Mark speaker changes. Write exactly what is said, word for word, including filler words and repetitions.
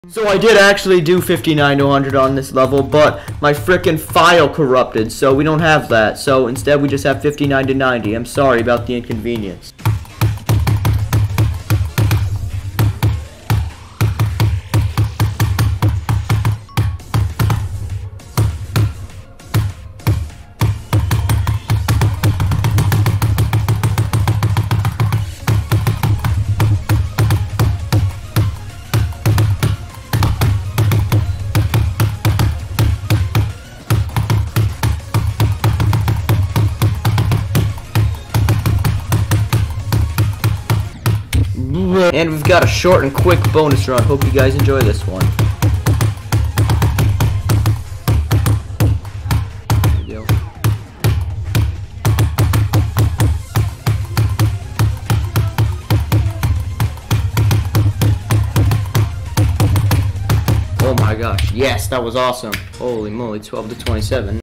Speaker 1: So I did actually do fifty-nine to one hundred on this level, but my frickin' file corrupted, so we don't have that. So instead we just have fifty-nine to ninety. I'm sorry about the inconvenience. And we've got a short and quick bonus run. Hope you guys enjoy this one. There we go. Oh my gosh, yes, that was awesome. Holy moly, twelve to twenty-seven.